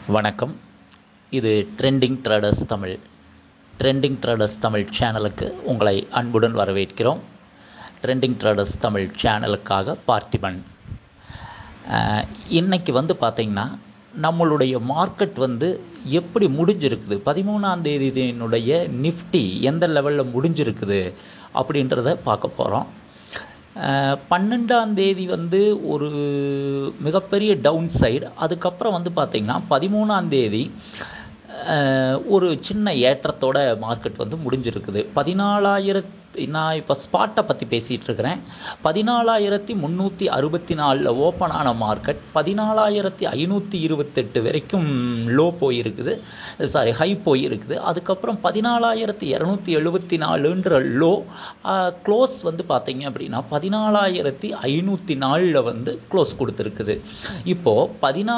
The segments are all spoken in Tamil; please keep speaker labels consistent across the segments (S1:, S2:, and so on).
S1: வணக்கம். இது trending traders Tamil. Trending traders Tamil சேனலுக்கு உங்களை அன்புடன் வரவேற்கிறோம். ட்ரெண்டிங் ட்ரேடர்ஸ் தமிழ் சேனலுக்காக பார்த்திபன். இன்னைக்கு பார்த்திங்கன்னா நம்மளுடைய மார்க்கெட் எப்படி முடிஞ்சிருக்குது, 13ஆம் தேதியினுடைய நிஃப்டி எந்த லெவலில் முடிஞ்சிருக்குது அப்படின்றத பார்க்க போகிறோம். 12ஆம் தேதி ஒரு மிகப்பெரிய டவுன் சைடு. அதுக்கப்புறம் பார்த்திங்கன்னா 13ஆம் தேதி ஒரு சின்ன ஏற்றத்தோட மார்க்கெட் முடிஞ்சிருக்குது. 14,000 நான் இப்போ ஸ்பாட்டை பற்றி பேசிகிட்டு இருக்கிறேன். 14,364 ஓப்பன் ஆன மார்க்கெட் 14,528 வரைக்கும் லோ போயிருக்குது, ஹை போயிருக்குது. அதுக்கப்புறம் 14,274ன்ற லோ க்ளோஸ் பார்த்தீங்க அப்படின்னா 14,504 க்ளோஸ் கொடுத்துருக்குது. இப்போது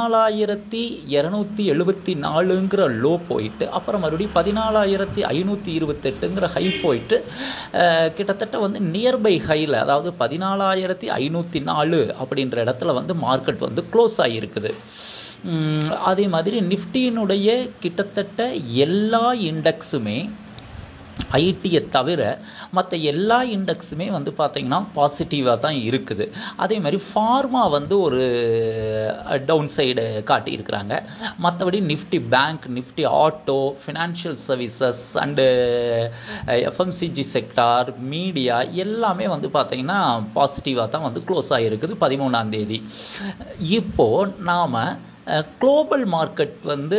S1: 14,274ங்கிற லோ போயிட்டு அப்புறம் மறுபடியும் 14,528ங்கிற ஹை போயிட்டு கிட்டத்தட்ட நியர்பை ஹையில், அதாவது 14,504 அப்படின்ற இடத்துல மார்க்கெட் க்ளோஸ் ஆகியிருக்குது. அதே மாதிரி நிஃப்டியினுடைய கிட்டத்தட்ட எல்லா இண்டெக்ஸுமே ஐடியை தவிர மற்ற எல்லா இண்டெக்ஸுமே பார்த்திங்கன்னா பாசிட்டிவாக தான் இருக்குது. அதே மாதிரி ஃபார்மா ஒரு டவுன் சைடு காட்டியிருக்கிறாங்க. மற்றபடி Nifty bank, Nifty auto, financial services and FMCG sector, media எல்லாமே பார்த்திங்கன்னா பாசிட்டிவாக தான் க்ளோஸ் ஆகிருக்குது 13ஆம் தேதி. இப்போது நாம் குளோபல் மார்க்கெட்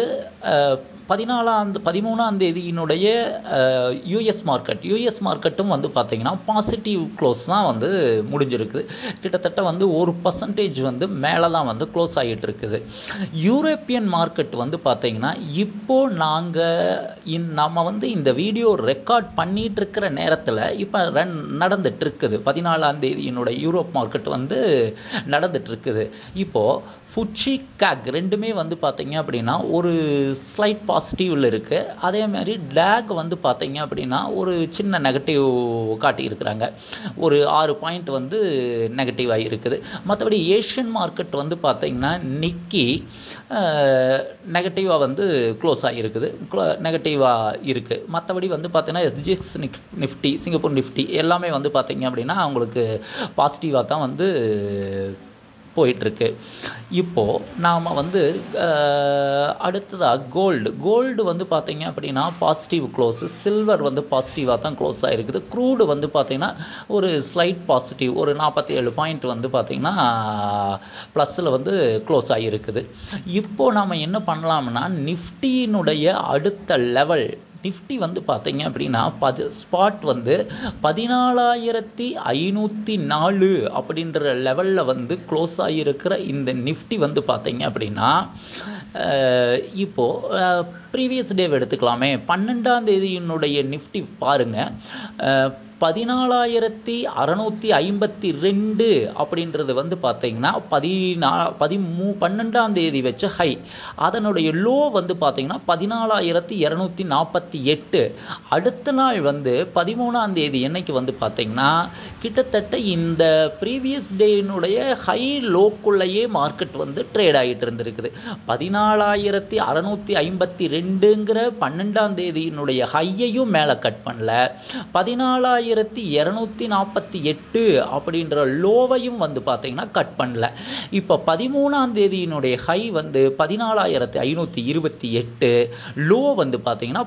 S1: 13ஆம் தேதியினுடைய யூஎஸ் மார்க்கெட்டும் பார்த்திங்கன்னா பாசிட்டிவ் க்ளோஸ் தான் முடிஞ்சிருக்குது. கிட்டத்தட்ட 1% மேலே தான் க்ளோஸ் ஆகிட்டு இருக்குது. யூரோப்பியன் மார்க்கெட் பார்த்திங்கன்னா இப்போது நம்ம இந்த வீடியோ ரெக்கார்ட் பண்ணிகிட்டு இருக்கிற நேரத்தில் இப்போ நடந்துட்டு இருக்குது. 14ஆம் தேதியினுடைய யூரோப் மார்க்கெட் நடந்துட்டு இருக்குது. இப்போது ஃபுட்சி கேக் ரெண்டுமே பார்த்தீங்க அப்படின்னா ஒரு ஸ்லைட் பாசிட்டிவில் இருக்குது. அதே மாதிரி டேக் பார்த்தீங்க அப்படின்னா ஒரு சின்ன நெகட்டிவ் காட்டியிருக்கிறாங்க. ஒரு 6 பாயிண்ட் நெகட்டிவாக இருக்குது. மற்றபடி ஏஷியன் மார்க்கெட் பார்த்தீங்கன்னா நிக்கி நெகட்டிவாக க்ளோஸ் ஆகிருக்குது, நெகட்டிவாக இருக்குது. மற்றபடி பார்த்தீங்கன்னா எஸ்ஜிஎக்ஸ் நிஃப்டி, சிங்கப்பூர் நிஃப்டி எல்லாமே பார்த்தீங்க அப்படின்னா அவங்களுக்கு பாசிட்டிவாக தான் போயிட்டுருக்கு. இப்போது நாம் அடுத்ததாக கோல்டு பார்த்தீங்க அப்படின்னா பாசிட்டிவ் க்ளோஸு. சில்வர் பாசிட்டிவாக தான் க்ளோஸ் ஆகிருக்குது. க்ரூடு பார்த்தீங்கன்னா ஒரு ஸ்லைட் பாசிட்டிவ், ஒரு 47 பாயிண்ட் பார்த்தீங்கன்னா ப்ளஸில் க்ளோஸ் ஆகிருக்குது. இப்போது நாம் என்ன பண்ணலாம்னா நிஃப்டியினுடைய அடுத்த லெவல், நிஃப்டி பார்த்தீங்க அப்படின்னா ஸ்பாட் 14,504 அப்படின்ற லெவலில் க்ளோஸ் ஆகியிருக்கிற இந்த நிஃப்டி பார்த்தீங்க அப்படின்னா இப்போது ப்ரீவியஸ் டேவை எடுத்துக்கலாமே. 12ஆம் தேதியினுடைய நிஃப்டி பாருங்கள், 14,652 அப்படின்றது பார்த்தீங்கன்னா 12ஆம் தேதி வச்ச ஹை. அதனுடைய லோ பார்த்தீங்கன்னா 14,248. அடுத்த நாள் 13ஆம் தேதி என்னைக்கு பார்த்தீங்கன்னா கிட்டத்தட்ட இந்த ப்ரீவியஸ் டேனுடைய ஹை லோக்குள்ளேயே மார்க்கெட் ட்ரேட் ஆகிட்டு இருந்திருக்குது. 14,652ங்கிற 12ஆம் தேதியினுடைய ஹையையும் மேலே கட் பண்ணல, 14,248 அப்படின்ற லோவையும் பார்த்தீங்கன்னா கட் பண்ணல. இப்போ 13ஆம் தேதியினுடைய ஹை 14,528, லோ பார்த்தீங்கன்னா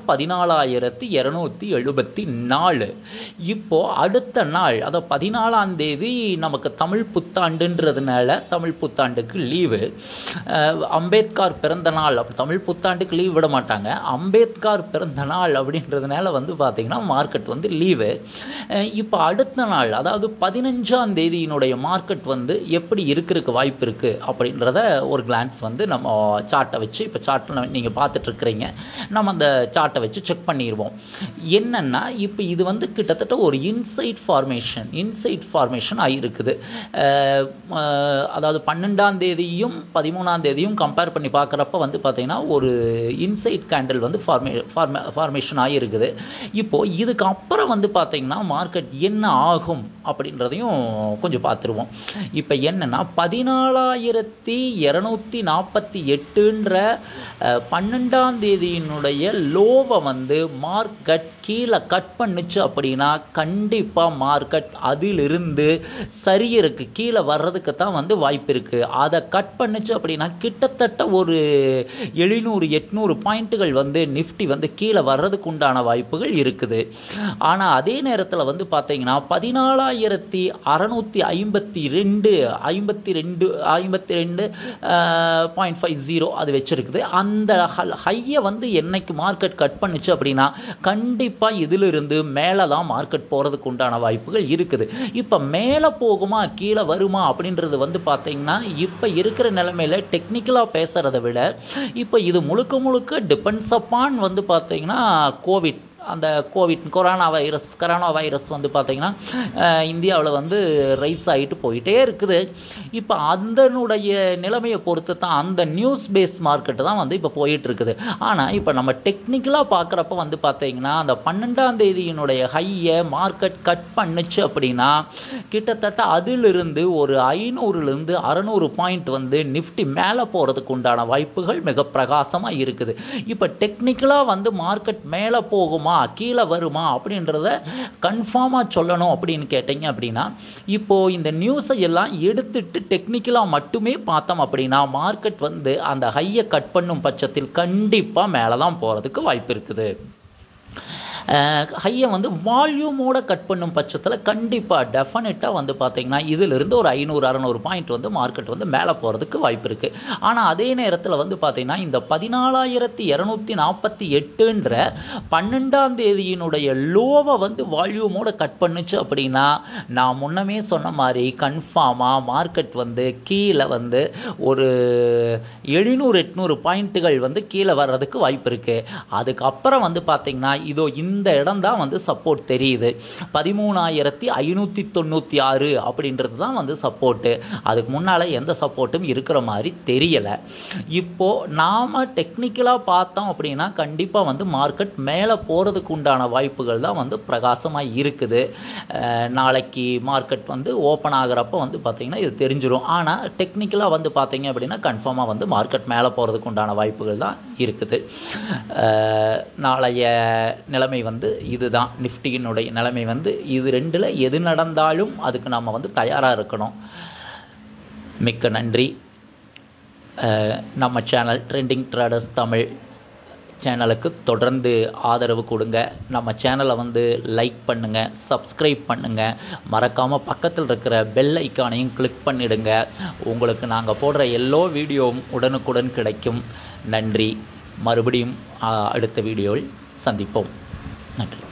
S1: 14,274. இப்போ அடுத்த நாள், அதாவது 14ஆம் தேதி நமக்கு தமிழ் புத்தாண்டுன்றதுனால தமிழ் புத்தாண்டுக்கு லீவு, அம்பேத்கர் பிறந்த நாள். அப்போ தமிழ் புத்தாண்டுக்கு லீவ் விட மாட்டாங்க, அம்பேத்கர் பிறந்த நாள் அப்படின்றதுனால பார்த்தீங்கன்னா மார்க்கெட் லீவு. இப்போ அடுத்த நாள், அதாவது 15ஆம் தேதியினுடைய மார்க்கெட் எப்படி இருக்கிறதுக்கு வாய்ப்பு இருக்குது அப்படின்றத ஒரு கிளான்ஸ் நம்ம சார்ட்டை வச்சு, இப்போ சார்ட்டில் நீங்கள் பார்த்துட்டு இருக்கிறீங்க, நம்ம அந்த சார்ட்டை வச்சு செக் பண்ணிடுவோம். என்னென்னா இப்போ இது கிட்டத்தட்ட ஒரு இன்சைட் ஃபார்மேஷன். இன்சைட் ஃபார்மேஷன் ஆகியிருக்குது. அதாவது 12ஆம் தேதியும் 13ஆம் தேதியும் கம்பேர் பண்ணி பார்க்குறப்ப வந்து பார்த்தீங்கன்னா ஒரு இன்சைட் கேண்டில் வந்து ஃபார்மேஷன் ஆகியிருக்குது. இப்போது இதுக்கு அப்புறம் வந்து பார்த்தீங்கன்னா மார்க்கெட் என்ன ஆகும் அப்படின்றதையும் கொஞ்சம் பார்த்துருவோம். இப்போ என்னன்னா 14,248ன்ற 12ஆம் தேதியினுடைய லோவை வந்து மார்க்கெட் கீழே கட் பண்ணுச்சு அப்படின்னா கண்டிப்பாக மார்க்கெட் அதிலிருந்து சரியருக்கு கீழே வர்றதுக்கு தான் வந்து வாய்ப்பு இருக்குது. அதை கட் பண்ணுச்சு அப்படின்னா கிட்டத்தட்ட ஒரு 700-800 பாயிண்ட்டுகள் வந்து நிஃப்டி வந்து கீழே வர்றதுக்கு உண்டான வாய்ப்புகள் இருக்குது. ஆனால் அதே நேரத்தில் வந்து பார்த்தீங்கன்னா 14,652.50 அது வச்சிருக்குது. அந்த ஹையை வந்து என்னைக்கு மார்க்கெட் கட் பண்ணுச்சு அப்படின்னா கண்டிப்பாக இதிலிருந்து மேலே தான் மார்க்கெட் போகிறதுக்கு உண்டான வாய்ப்புகள் இருக்குது. இப்போ மேலே போகுமா கீழே வருமா அப்படின்றது வந்து பார்த்தீங்கன்னா இப்போ இருக்கிற நிலைமையில் டெக்னிக்கலாக பேசுகிறத விட இப்போ இது முழுக்க முழுக்க டிபெண்ட்ஸ் அப்பான் வந்து பார்த்தீங்கன்னா அந்த கொரோனா வைரஸ் வந்து பார்த்தீங்கன்னா இந்தியாவில் வந்து ரைஸ் ஆகிட்டு போயிட்டே இருக்குது. இப்போ அதனுடைய நிலைமையை பொறுத்து தான் அந்த நியூஸ் பேஸ் மார்க்கெட்டு தான் வந்து இப்போ போயிட்டு இருக்குது. ஆனால் இப்போ நம்ம டெக்னிக்கலாக பார்க்குறப்ப வந்து பார்த்தீங்கன்னா அந்த 12ஆம் தேதியினுடைய ஹையை மார்க்கெட் கட் பண்ணுச்சு அப்படின்னா கிட்டத்தட்ட அதிலிருந்து ஒரு 500-600 பாயிண்ட் வந்து நிஃப்டி மேலே போகிறதுக்கு உண்டான வாய்ப்புகள் மிக பிரகாசமாக இருக்குது. இப்போ டெக்னிக்கலாக வந்து மார்க்கெட் மேலே போகுமா கீழே வருமா அப்படின்றத கன்ஃபார்மாக சொல்லணும் அப்படின்னு கேட்டீங்க அப்படின்னா இப்போ இந்த நியூஸை எல்லாம் எடுத்துட்டு டெக்னிக்கலாக மட்டுமே பார்த்தோம் அப்படின்னா மார்க்கெட் வந்து அந்த ஹையை கட் பண்ணும் பட்சத்தில் கண்டிப்பாக மேலே தான் போகிறதுக்கு வாய்ப்பு இருக்குது. ஹையை வந்து வால்யூமோட கட் பண்ணும் பட்சத்தில் கண்டிப்பாக டெஃபினட்டாக வந்து பார்த்தீங்கன்னா இதிலிருந்து ஒரு 500-600 பாயிண்ட் வந்து மார்க்கெட் வந்து மேலே போகிறதுக்கு வாய்ப்பு இருக்குது. ஆனால் அதே நேரத்தில் வந்து பார்த்தீங்கன்னா இந்த 14,248ன்ற 12ஆம் தேதியினுடைய லோவை வந்து வால்யூமோட கட் பண்ணுச்சு அப்படின்னா நான் முன்னமே சொன்ன மாதிரி கன்ஃபார்மாக மார்க்கெட் வந்து கீழே வந்து ஒரு 700-800 பாயிண்ட்டுகள் வந்து கீழே வர்றதுக்கு வாய்ப்பு இருக்குது. அதுக்கப்புறம் வந்து பார்த்தீங்கன்னா இதோ இந்த இடம் தான் வந்து சப்போர்ட் தெரியுது. 13,596 அப்படின்றது தான் வந்து சப்போர்ட்டு. அதுக்கு முன்னால் எந்த சப்போர்ட்டும் இருக்கிற மாதிரி தெரியலை. இப்போ நாம் டெக்னிக்கலாக பார்த்தோம் அப்படின்னா கண்டிப்பாக வந்து மார்க்கெட் மேலே போகிறதுக்கு உண்டான வாய்ப்புகள் தான் வந்து பிரகாசமாக இருக்குது. நாளைக்கு மார்க்கெட் வந்து ஓப்பன் ஆகிறப்ப வந்து பார்த்திங்கன்னா இது தெரிஞ்சிடும். ஆனால் டெக்னிக்கலாக வந்து பார்த்தீங்க அப்படின்னா கன்ஃபார்மாக வந்து மார்க்கெட் மேலே போகிறதுக்கு உண்டான வாய்ப்புகள் தான் இருக்குது. நாளைய நிலைமை வந்து இதுதான். நிஃப்டியினுடைய நிலைமை வந்து இது ரெண்டில் எது நடந்தாலும் அதுக்கு நம்ம வந்து தயாராக இருக்கணும். மிக்க நன்றி. நம்ம சேனல் ட்ரெண்டிங் ட்ரேடர்ஸ் தமிழ் சேனலுக்கு தொடர்ந்து ஆதரவு கொடுங்க. நம்ம சேனலை வந்து லைக் பண்ணுங்கள், சப்ஸ்கிரைப் பண்ணுங்கள், மறக்காமல் பக்கத்தில் இருக்கிற பெல் ஐக்கானையும் கிளிக் பண்ணிடுங்க. உங்களுக்கு நாங்கள் போடுற எல்லா வீடியோவும் உடனுக்குடன் கிடைக்கும். நன்றி. மறுபடியும் அடுத்த வீடியோவில் சந்திப்போம். நன்றி.